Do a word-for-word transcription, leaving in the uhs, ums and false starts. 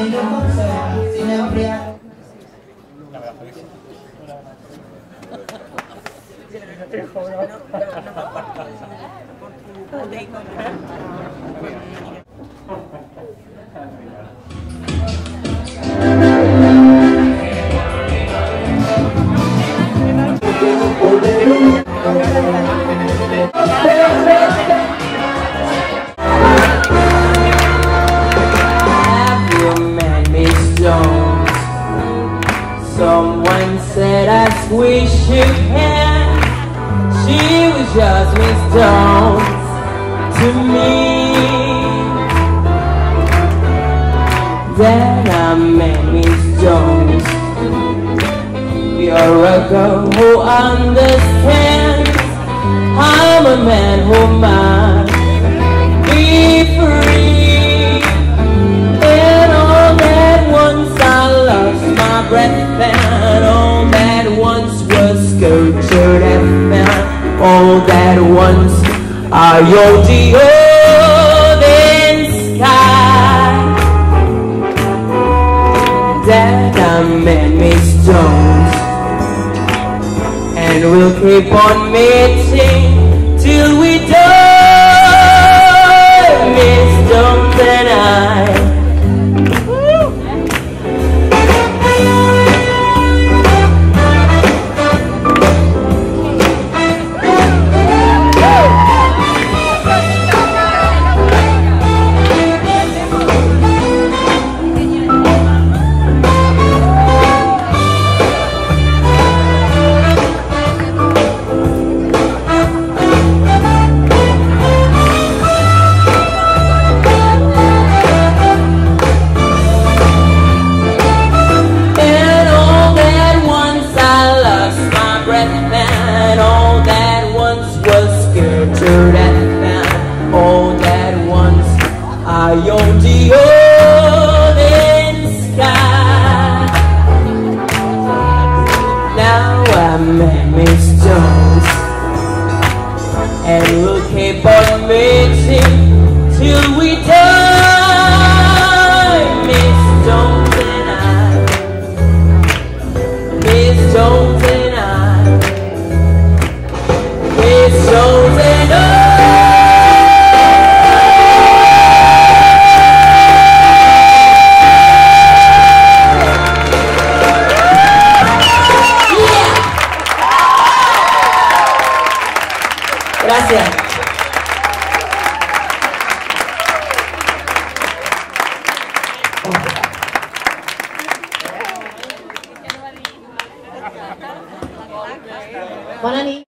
Danilo Ponce, Sinabria. Someone said as we shook hands, she was just Miss Jones to me. Then I met Miss Jones. You're a girl who understands I'm a man who might be free. And all that once I lost my breath, and all that once was sculptured and found, all that once are your the open sky. That I met Miss Jones, and we'll keep on meeting till we die, Miss Jones and I. All that once I owned the open sky. Now I met Miss Jones, and we'll keep on meeting till we die, Miss Jones and I, Miss Jones and I, Miss Jones and I. Gracias. Mana nih?